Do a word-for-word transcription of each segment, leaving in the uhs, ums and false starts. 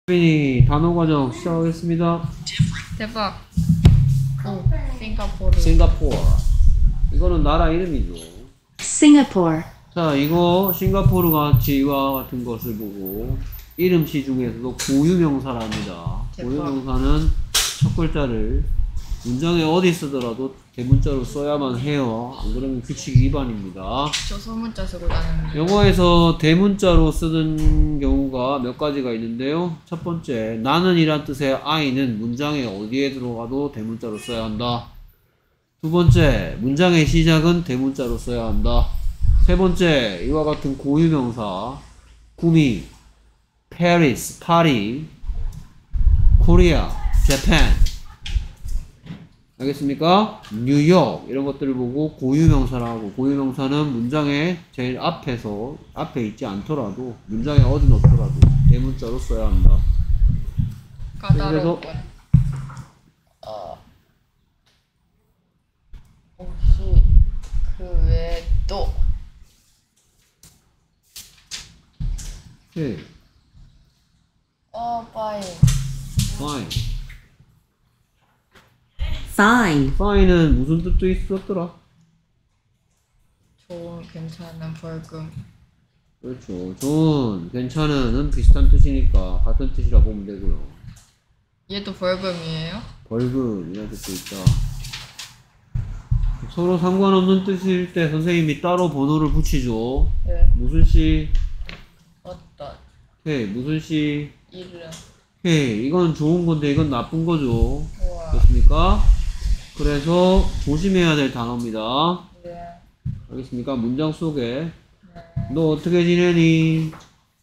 이 단어 과정 시작하겠습니다. 대박. 오, 싱가포르. 싱가포르. 이거는 나라 이름이죠. Singapore. 자, 이거 싱가포르 같이 이와 같은 것을 보고 이름시 중에서도 고유명사랍니다. 고유명사는 첫 글자를 문장에 어디 쓰더라도 대문자로 써야만 해요. 안 그러면 규칙 위반입니다. 저 소문자 쓰고 다니는. 영어에서 대문자로 쓰는 경우가 몇 가지가 있는데요. 첫 번째, 나는 이란 뜻의 I는 문장에 어디에 들어가도 대문자로 써야 한다. 두 번째, 문장의 시작은 대문자로 써야 한다. 세 번째, 이와 같은 고유명사 구미, Paris, 파리, Korea, Japan, 알겠습니까? 뉴욕 이런 것들을 보고 고유명사라고. 고유명사는 문장의 제일 앞에서 앞에 있지 않더라도 문장에 어디 넣더라도 대문자로 써야 한다. 까다로운. 어. 혹시 그 외에 또 오케이. 어, 파인. fine. Fine. fine은 무슨 뜻도 있었더라? 좋은, 괜찮은, 벌금. 그렇죠. 좋은, 괜찮은은 비슷한 뜻이니까 같은 뜻이라 보면 되고요. 얘도 벌금이에요? 벌금 이런 뜻도 있다. 서로 상관없는 뜻일 때 선생님이 따로 번호를 붙이죠. 네. 무슨 시? 어떤 오케이. 무슨 시? 이름. 오케이. 이건 좋은 건데 이건 나쁜 거죠. 우와. 됐습니까? 그래서 조심해야 될 단어입니다. 네. 알겠습니까? 문장 속에 네. 너 어떻게 지내니?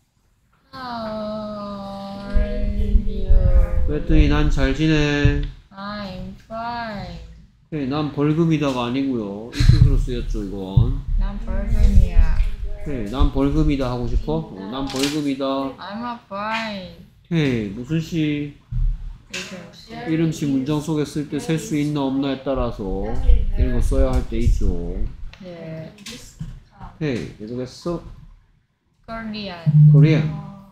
How are you? 그랬더니 난 잘 지내. I'm fine. 오케이. 난 벌금이다가 아니고요. 이 뜻으로 쓰였죠 이건. 난 벌금이야. 오케이. 난 벌금이다 하고 싶어? 어, 난 벌금이다. I'm a fine. 오케이. 무슨 시? 이름. 이름시 문장 속에 쓸 때 셀 수 있나 없나에 따라서 이런 거 써야 할 때 있죠. 네. 오케이. 계속했어. Korean. 코리안.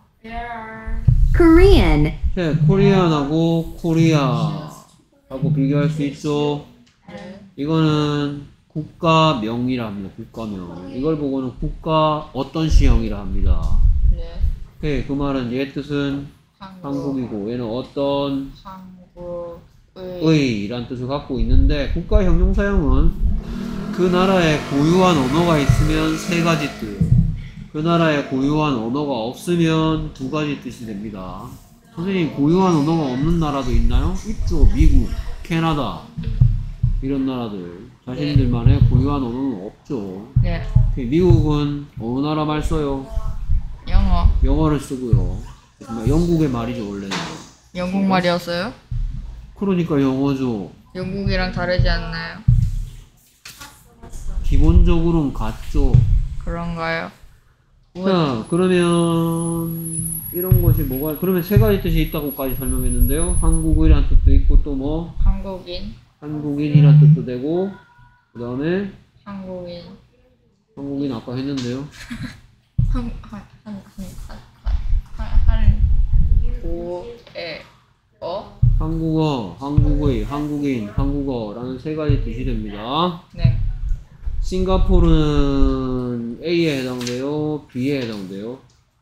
Korean. 네, 코리안하고 코리아하고 비교할 수 있죠. 네. 이거는 국가명이라 합니다. 국가명. 이걸 보고는 국가 어떤 시형이라 합니다. 네. 오케이. 그 말은 얘 뜻은 한국. 한국이고 얘는 어떤 한국의. 의란 뜻을 갖고 있는데 국가 형용사형은 그 나라에 고유한 언어가 있으면 세 가지 뜻, 그 나라에 고유한 언어가 없으면 두 가지 뜻이 됩니다. 선생님, 고유한 언어가 없는 나라도 있나요? 있죠. 미국, 캐나다 이런 나라들 자신들만의 고유한 언어는 없죠. 네. 미국은 어느 나라 말 써요? 영어. 영어를 쓰고요. 영국의 말이죠 원래는. 영국 말이었어요? 그러니까 영어죠. 영국이랑 다르지 않나요? 기본적으로는 같죠. 그런가요? 자, 그러면 이런 것이 뭐가, 그러면 세 가지 뜻이 있다고까지 설명했는데요. 한국이란 뜻도 있고 또 뭐? 한국인. 한국인이란 뜻도 되고, 그 다음에 한국인. 한국인 아까 했는데요. 한, 한, 한, 한, 한, 한, 고에, 어? 한국어, 한국의, 한국인, 한국어라는 세 가지 뜻이 됩니다. 네. 싱가포르는 A에 해당돼요? B에 해당돼요?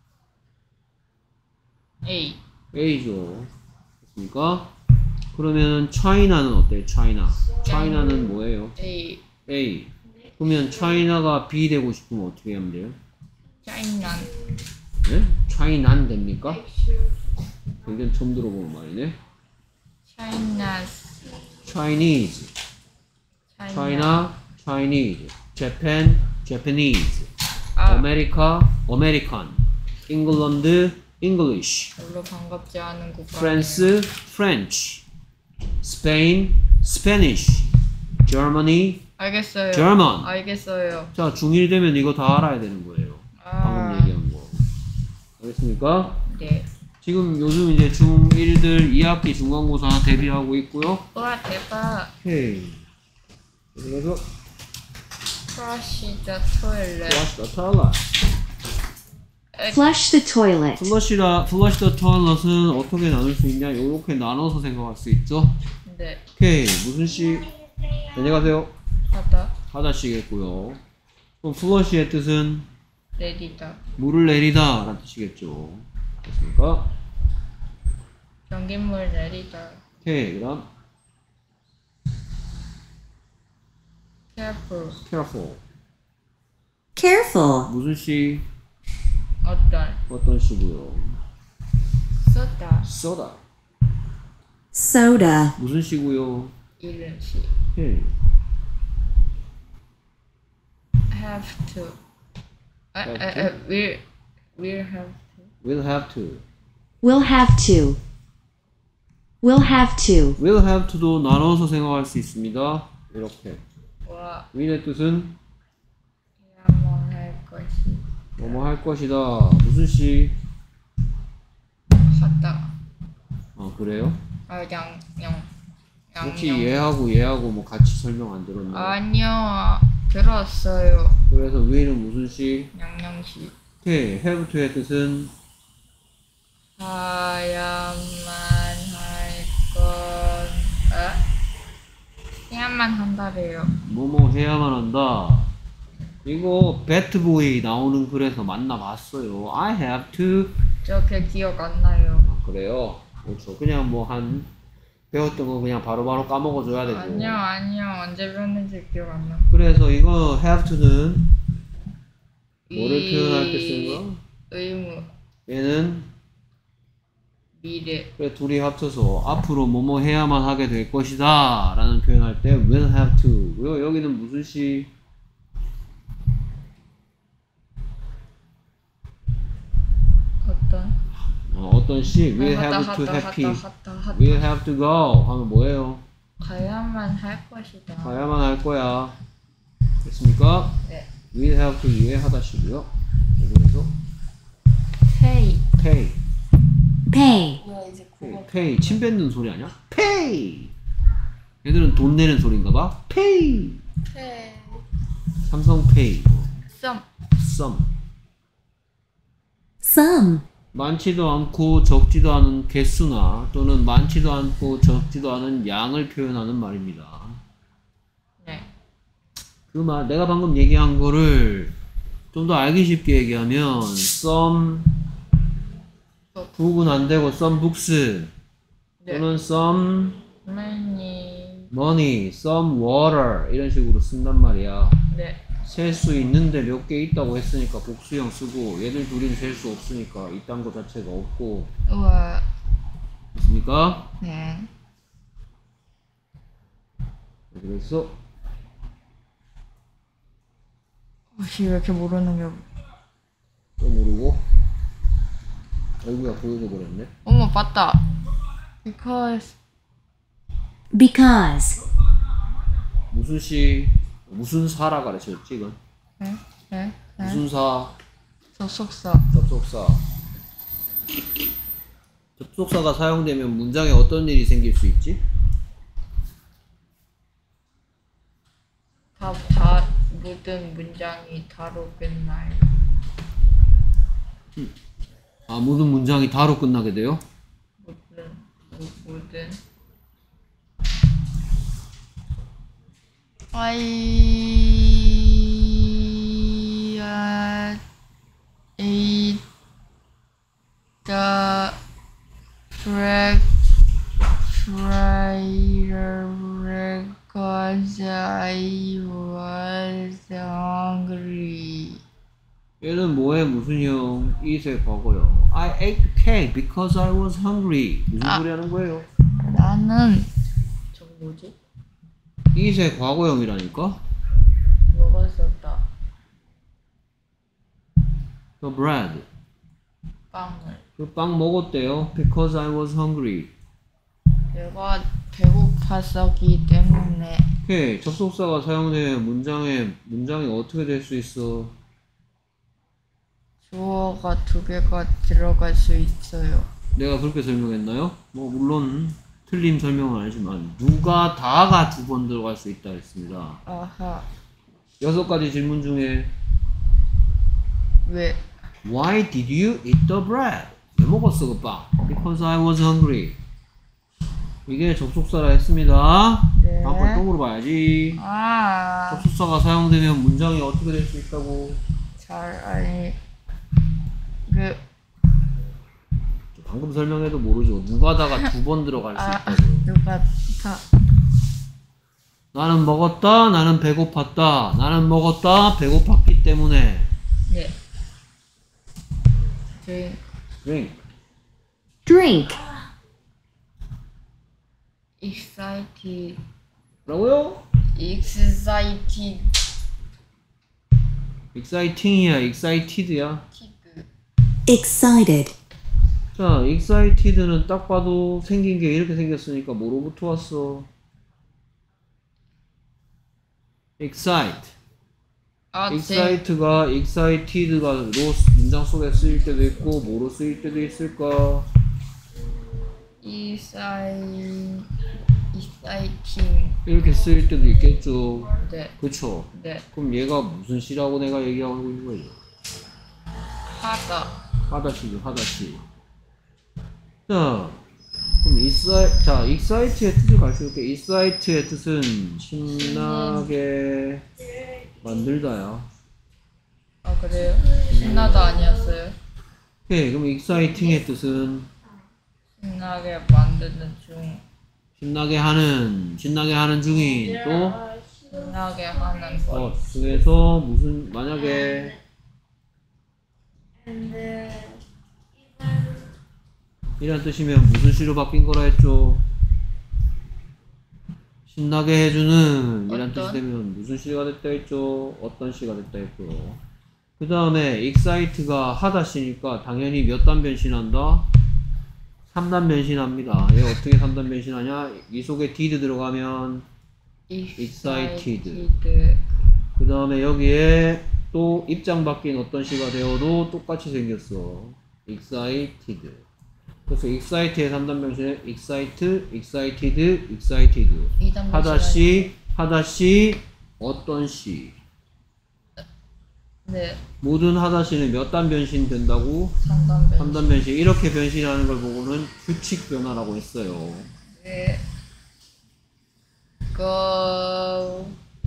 A. A죠. 됐습니까? 그러면 차이나는 어때요? 차이나. 차이나는 뭐예요? A. A. 그러면 차이나가 B 되고 싶으면 어떻게 하면 돼요? 차이난. 네? 차이난 됩니까? 굉장히 처음 들어보는 말이네. 차이나스. Chinese. 차이나. China, Chinese. Japan, Japanese. 아, America, American. England, English. 별로 반갑지 않은 국가. France, French. Spain, Spanish. Germany, 알겠어요. German. 알겠어요. 자, 중일 되면 이거 다 알아야 되는 거예요. 방금 아, 얘기한 거. 알겠습니까? 네. 지금 요즘 이제 중일들 이 학기 중간고사 대비하고 있고요. 와, 대박. 오케이. 그래서 Crush the toilet. Flush the toilet. Flush the toilet. 플러시라, 플러시 더 토일렛은 어떻게 나눌 수 있냐? 이렇게 나눠서 생각할 수 있죠? 네. 오케이. 무슨 씨? 안녕하세요. 하다. 하다시겠고요. 그럼 플러시의 뜻은 내리다. 물을 내리다 라는 뜻이겠죠. 됐습니까? 전기물 내리다. 오케이. 그 다음 careful. careful. Careful. 무슨 씨? 어떤. 어떤 씨고요? 쏟다. soda. Soda. 무슨 씨고요? 이른 시. 오케이. have to. 아, 아, Have 아, will will have to. will have to. Will have to. Will have to. will have to도 나눠서 생각할 수 있습니다. 이렇게. 와, will의 뜻은 한번 할 것이. 뭐뭐 할 것이다. 무슨 씨? 하다. 아 그래요? 아, 양, 양, 양. 혹시 얘하고 얘하고 뭐 같이 설명 안 들었나요? 아니요, 들었어요. 그래서 will은 무슨 씨? 양양시. 오케이. have to의 뜻은 해야만 할 건, 아? 해야만 한다래요. 뭐뭐 해야만 한다. 이거 배트보이 나오는 글에서 만나봤어요. I have to. 저게 기억 안 나요. 아, 그래요? 그렇죠. 그냥 뭐 한 배웠던 거 그냥 바로바로 까먹어줘야 되고. 아니요, 아니요. 언제 배웠는지 기억 안 나. 그래서 이거 have to는 뭐를 이- 표현할 때 쓰는 거? 의무, 얘는 미래. 그래 둘이 합쳐서 앞으로 뭐뭐 해야만 하게 될 것이다 라는 표현할 때 will have to 고요. 여기는 무슨 시? 어떤? 어, 어떤 시? will 아, have 하다, to 하다, happy 하다, 하다, 하다. will have to go 하면 뭐예요? 가야만 할 것이다. 가야만 할 거야. 됐습니까? 네. will have to 이해하다 시고요. 그래서 pay. pay Pay. 야, 이제 pay, pay. 침 뱉는 소리 아니야? pay 얘들은 돈 내는 소리인가봐. pay pay. 삼성 pay some. some Some. 많지도 않고 적지도 않은 개수나 또는 많지도 않고 적지도 않은 양을 표현하는 말입니다. 네. 그 말 내가 방금 얘기한 거를 좀 더 알기 쉽게 얘기하면 some book은 안 되고 some books 네. 또는 some many. money, some water 이런 식으로 쓴단 말이야. 네. 셀 수 있는데 몇 개 있다고 했으니까 복수형 쓰고 얘들 둘이는 셀 수 없으니까 이딴 거 자체가 없고. 우와. 됐습니까? 네. 그래서 혹시 왜 이렇게 모르는 게. 또 모르고 얼굴가 보여줘 버렸네. 어머, 봤다. because. Because. 무슨 시 무슨 사라 가르쳤지 이건? 네? 네? 네? 무슨 사 접속사. 접속사. 접속사가 사용되면 문장에 어떤 일이 생길 수 있지? 다, 다, 모든 문장이 다로 끝나요. 아 모든 문장이 다로 끝나게 돼요? 모든, 모- 모든. I ate the bread fryer because I was hungry. 얘는 뭐에 무슨 형? 이세 과거요. I ate the cake because I was hungry. 무슨 아. 소리 하는 거예요? 나는 저거 뭐지? 이세 과거형이라니까? 먹었었다. The bread. 빵을. 그 빵 먹었대요. Because I was hungry. 내가 배고팠었기 때문에. 오케이. 접속사가 사용된 문장에 문장이 어떻게 될 수 있어? 주어가 두 개가 들어갈 수 있어요. 내가 그렇게 설명했나요? 뭐 물론 틀린 설명은 아니지만 누가 다가 두 번 들어갈 수 있다 했습니다. 아하. 여섯 가지 질문 중에 왜? Why did you eat the bread? 왜 먹었어 그 빵? Because I was hungry. 이게 접속사라 했습니다. 네. 다음 번 또 물어봐야지. 아, 접속사가 사용되면 문장이 어떻게 될 수 있다고? 잘 아니 그 방금 설명해도 모르죠. 누가다가 두 번 들어갈 수 아, 있다고. 누가 다 나는 먹었다. 나는 배고팠다. 나는 먹었다. 배고팠기 때문에. 네. drink drink. Drink. excited 뭐라고요? excited exciting이야. excited야. tick Excited. 자, excited는 딱 봐도 생긴 게 이렇게 생겼으니까 뭐로부터 왔어? excite. 아, 네. excite가 excited가 로 문장 속에 쓰일 때도 있고 뭐로 쓰일 때도 있을까? exciting exciting 이렇게 쓰일 때도 있겠죠. 네. 그쵸? 네. 그럼 얘가 무슨 시라고 내가 얘기하고 있는 거죠? 하다 하다시죠, 하다시. 자, 그럼 excite, 자, excite의 뜻을 가르쳐줄게. excite의 뜻은 신나게 만들다야. 아 그래요? 신나다 아니었어요? 오케이, 그럼 exciting의 뜻은 신나게 만드는 중 신나게 하는, 신나게 하는 중인 또 신나게 하는 것 어, 중에서 무슨 만약에 이란 뜻이면 무슨 시로 바뀐 거라 했죠? 신나게 해주는 이란 어떤? 뜻이 되면 무슨 시가 됐다 했죠? 어떤 시가 됐다 했고. 그 다음에 excite가 하다 시니까 당연히 몇 단 변신한다? 삼 단 변신합니다. 얘 어떻게 삼 단 변신하냐? 이 속에 did 들어가면 excited. 그 다음에 여기에 또 입장 바뀐 어떤 시가 되어도 똑같이 생겼어. excited. 그래서 excite의 삼 단 변신에 excite, excited, excited. 이단 하다시, 하다시, 어떤 시. 네. 모든 하다시는 몇 단 변신 된다고? 삼단 변신 삼 단 변신. 이렇게 변신하는 걸 보고는 규칙 변화라고 했어요. 네. go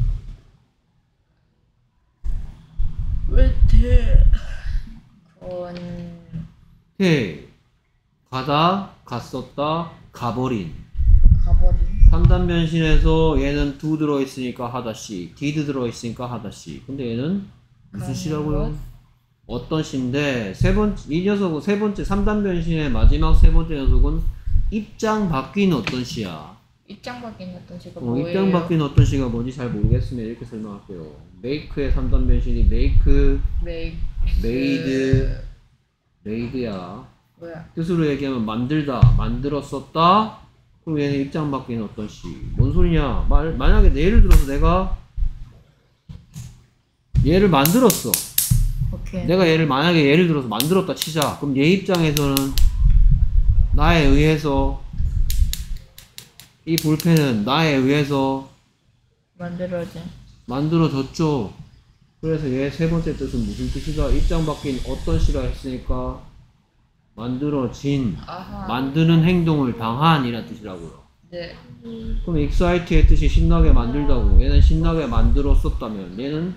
with 건 오케이. 가다, 갔었다, 가버린. 가버린 삼 단 변신에서 얘는 do 들어있으니까 하다시, did 들어있으니까 하다시. 근데 얘는 무슨 시라고요? 어떤 시인데, 세 번째, 이 녀석은 세 번째, 삼 단 변신의 마지막 세 번째 녀석은 입장 바뀐 어떤 시야. 입장 바뀐 어떤 시가 어, 뭐예요? 입장 바뀐 어떤 시가 뭔지 잘 모르겠으면 이렇게 설명할게요. make의 삼 단 변신이 make, make made, made야. 뭐야? 뜻으로 얘기하면 만들다, 만들었었다. 그럼 얘는 입장 바뀐 어떤 시. 뭔 소리냐? 말, 만약에 예를 들어서 내가 얘를 만들었어. 오케이. 내가 얘를 만약에 예를 들어서 만들었다 치자. 그럼 얘 입장에서는 나에 의해서 이 볼펜은 나에 의해서 만들어진 만들어졌죠. 그래서 얘 세 번째 뜻은 무슨 뜻이다? 입장 바뀐 어떤 시라 했으니까 만들어진, 아하. 만드는 행동을 당한 이란 뜻이라고요. 네. 그럼 excite의 뜻이 신나게 만들다고. 얘는 신나게 만들었었다면 얘는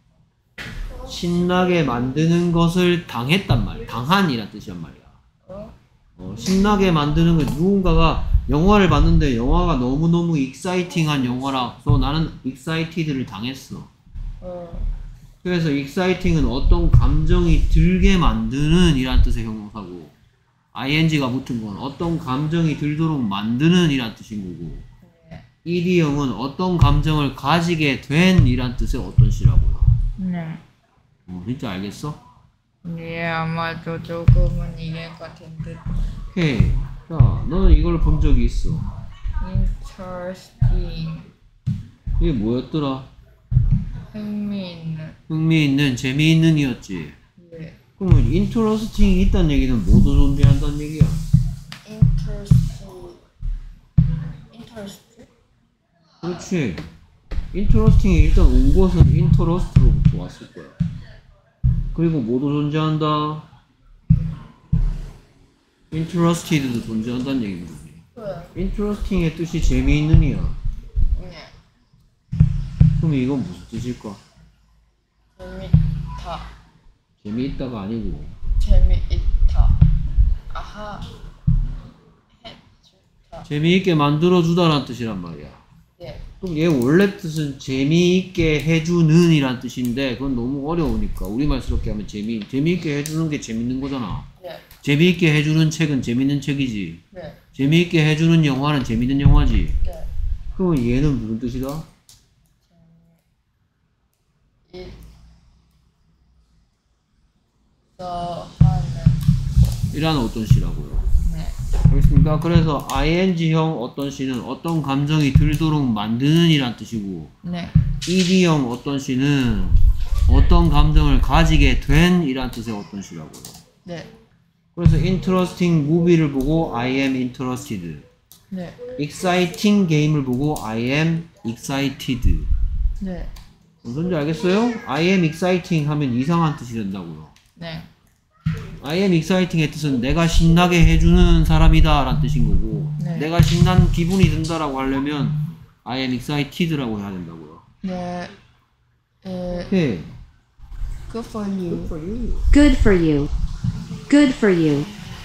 신나게 만드는 것을 당했단 말이야. 당한 이란 뜻이란 말이야. 어? 어, 신나게 만드는 건 누군가가 영화를 봤는데 영화가 너무너무 exciting한 영화라서 나는 excited를 당했어. 어. 그래서 exciting은 어떤 감정이 들게 만드는 이란 뜻의 형용사고 ing가 붙은 건 어떤 감정이 들도록 만드는 이란 뜻인 거고 네. ed형은 어떤 감정을 가지게 된 이란 뜻의 어떤 시라고요. 네. 어, 진짜 알겠어? 예, 아마도 조금은 이해가 된 듯. 오케이. 자, 너는 이걸 본 적이 있어. Interesting. 이게 뭐였더라? 흥미있는. 흥미있는, 재미있는 이었지. 예. 그러면 interesting이 있다는 얘기는 뭐도 존재한다는 얘기야? Interesting. Interest. 그렇지. interesting이 일단 온 것은 interest로부터 왔을 거야. 그리고 뭐도 존재한다? interested도 존재한다는 얘기입니다. 네. interesting의 뜻이 재미있는 이야. 네. 그럼 이건 무슨 뜻일까? 재밌다. 재미있다가 아니고 재미있다. 아하. 해주다. 재미있게 만들어주다라는 뜻이란 말이야. 네. 그럼 얘 원래 뜻은 재미있게 해주는 이란 뜻인데 그건 너무 어려우니까 우리말스럽게 하면 재미, 재미있게 해주는 게 재밌는 거잖아. 네. 재미있게 해주는 책은 재밌는 책이지. 네. 재미있게 해주는 영화는 재밌는 영화지. 네. 그럼 얘는 무슨 뜻이다? 있어 하는. 이란 어떤 시라고요. 네. 알겠습니까? 그래서 아이엔지형 어떤 시는 어떤 감정이 들도록 만드는 이란 뜻이고 네. 이디형 어떤 시는 어떤 감정을 가지게 된 이란 뜻의 어떤 시라고요. 네. 그래서 interesting movie를 보고 I am interested, 네. exciting game을 보고 I am excited. 네. 무슨지 알겠어요? I am exciting 하면 이상한 뜻이 된다고요. 네. I am exciting의 뜻은 내가 신나게 해주는 사람이다 라는 뜻인 거고 네. 내가 신난 기분이 든다라고 하려면 I am excited라고 해야 된다고요. 네. 에, 해. good for you. Good for you. Good for you.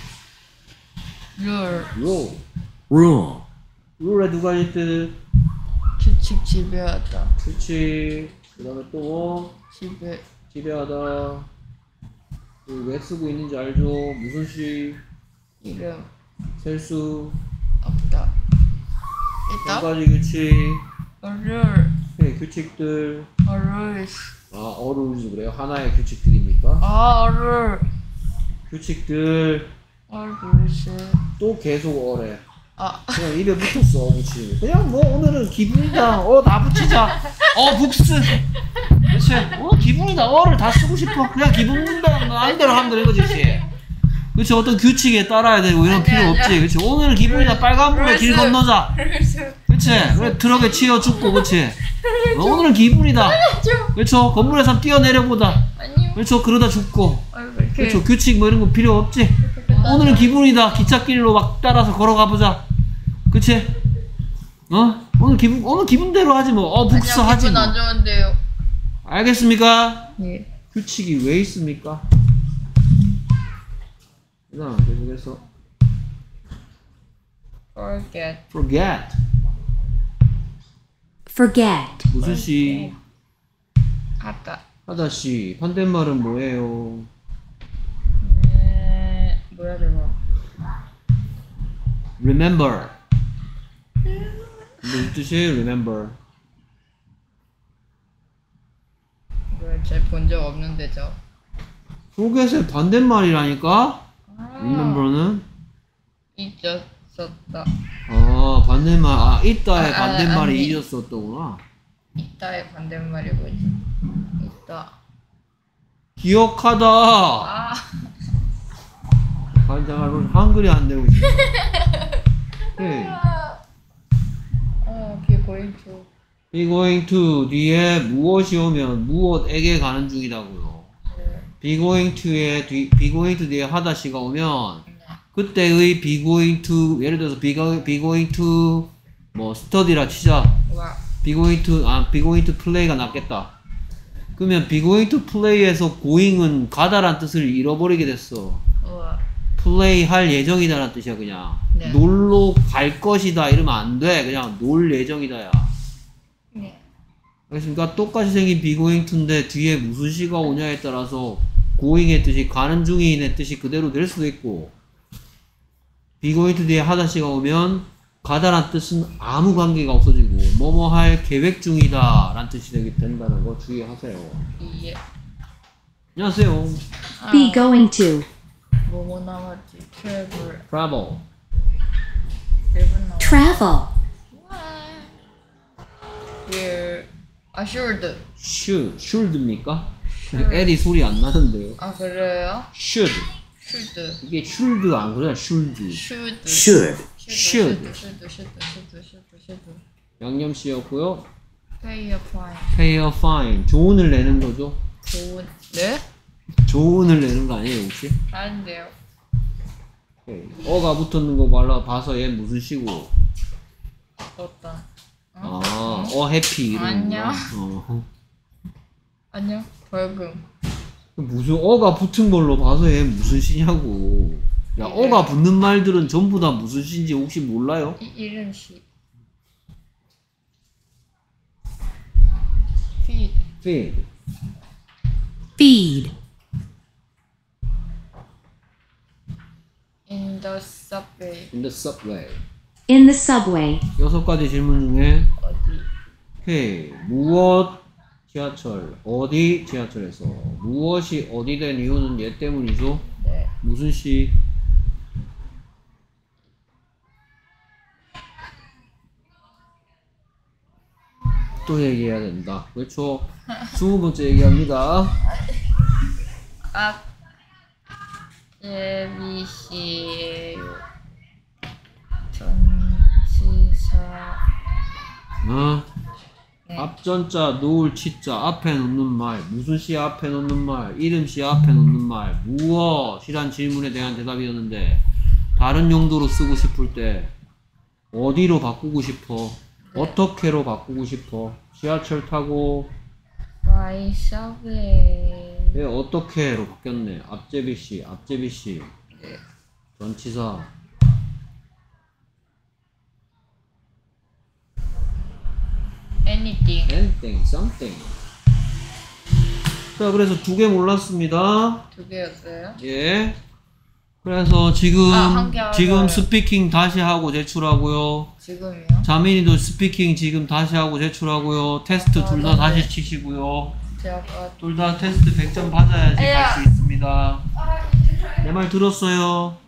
Your 로. 로. 룰의 두 가지 뜻. 규칙 지배하다. 그렇지. 그 다음에 또 지배. 지배하다. 그 왜 쓰고 있는지 알죠? 무슨 시? 이름 셀수. 없다. 두 있다. 가지 규칙. 어를 네, 규칙들. 어를 아, 어룰즈 그래요? 하나의 규칙들입니까? 아 어를 규칙들. 어를 또 계속 어래. 아 그냥 입에 붙었어, 붙이. 그냥 뭐 오늘은 기분이다. 어, 다 붙이자. 어, 북스. 그렇지. 어, 기분이다. 어를 다 쓰고 싶어. 그냥 기분 마음대로 하면 되는 거지, 그렇지. 그렇지. 어떤 규칙에 따라야 되고 이런 아니, 필요 아니, 없지. 그렇지. 오늘은 기분이다. 빨간불에 길 룰스. 건너자. 그렇지. 그래 트럭에 치여 죽고, 그렇지. 어, 오늘은 기분이다. 그렇죠. 건물에서 한번 뛰어내려보다. 아니요. 그렇죠. 그러다 죽고. 아, 왜 이렇게 그렇죠. 규칙 뭐 이런 거 필요 없지. 오늘은 기분이다. 기찻길로 막 따라서 걸어가 보자. 그치? 어? 오늘 기분, 오늘 기분대로 하지 뭐. 어, 북스 아니요, 하지 기분 뭐. 안 좋은데요. 알겠습니까? 네. 규칙이 왜 있습니까? 그 다음, 계속해서. forget forget. Forget. 무슨 시? 하다. 하다시. 반대말은 뭐예요? 네. 뭐야 저거? remember. 무슨 뜻이에요? remember. 뭐야 잘본 적 없는데 저. forget의 반대말이라니까? 아, remember는? 잊었었다. 아, 반대말. 아, 있다의 아, 아, 반대말이 아니. 잊었었더구나. 있다의 반대말이고 있다. 기억하다. 아. 반장을 한글이 안 되고 있어. 네. 어, be going to. be going to 뒤에 무엇이 오면 무엇에게 가는 중이라고요. 네. be going to에 뒤, be going to 뒤에 하다시가 오면 그때의 be going to 예를 들어서 be going, be going to 뭐 study라 치자. 와. be going to 아 be going to play가 낫겠다. 그러면 be going to play에서 going은 가다란 뜻을 잃어버리게 됐어. 우와. 플레이 할 예정이다라는 뜻이야 그냥. 네. 놀러 갈 것이다 이러면 안 돼. 그냥 놀 예정이다야. 네. 알겠습니까? 똑같이 생긴 be going to인데 뒤에 무슨 시가 오냐에 따라서 going의 뜻이 가는 중인의 뜻이 그대로 될 수도 있고 be going to 뒤에 하다 시가 오면 가다란 뜻은 아무 관계가 없어지고 뭐뭐 할 계획 중이다 라는 뜻이 되게 된다는 거 주의하세요. 예. 안녕하세요. 아, Be going to. 뭐뭐 남았지? travel. travel. 일 분 남았. Travel. Where? 아, should. should. should입니까? L이 소리 안 나는데요. 아, 그래요? should. should. 이게 should 안 그래. should. should. should. should. should. should. should. should. should. should. 양념씨였고요. pay a fine. pay a fine. 조언을 내는 거죠. 좋은. 네? 조운을 내는 거 아니에요 혹시? 아닌데요. 오케이. 어가 붙었는 거 말라 봐서 얘 무슨 시고? 어떤? 아, 어 해피 이런 거. 아니야. 어. 안녕. 벌금. 무슨 어가 붙은 걸로 봐서 얘 무슨 시냐고. 야, 어가 붙는 말들은 전부 다 무슨 시인지 혹시 몰라요? 이 이름 시. feed. feed. feed, in the subway. in the subway. in the subway, 여섯 가지 질문 중에 어디? 오케이. 무엇 지하철 어디 지하철에서 무엇이 어디 된 이유는 얘 때문이죠? 네. 무슨 시? 또 얘기해야 된다. 그렇죠? 스무 번째 얘기합니다. 아, 예비시에요. 전치사. 어? 네. 앞전자 놓을 치자 앞에 놓는 말 무슨 시 앞에 놓는 말 이름 시 앞에 놓는 말 무엇이란 질문에 대한 대답이었는데 다른 용도로 쓰고 싶을 때 어디로 바꾸고 싶어? 어떻게로 바꾸고 싶어? 지하철 타고 by subway. 왜 어떻게로 바뀌었네? 앞제비 씨 앞제비 씨 네. 전치사 anything. anything something. 자 그래서 두 개 몰랐습니다. 두 개였어요? 예. 그래서 지금 아, 한개 지금 알아요. 스피킹 다시 하고 제출하고요. 지금이요? 자민이도 스피킹 지금 다시 하고 제출하고요. 테스트 아, 둘 다 네. 다시 치시고요. 제가 둘 다 테스트 백 점 받아야지 아야. 갈 수 있습니다. 내 말 들었어요?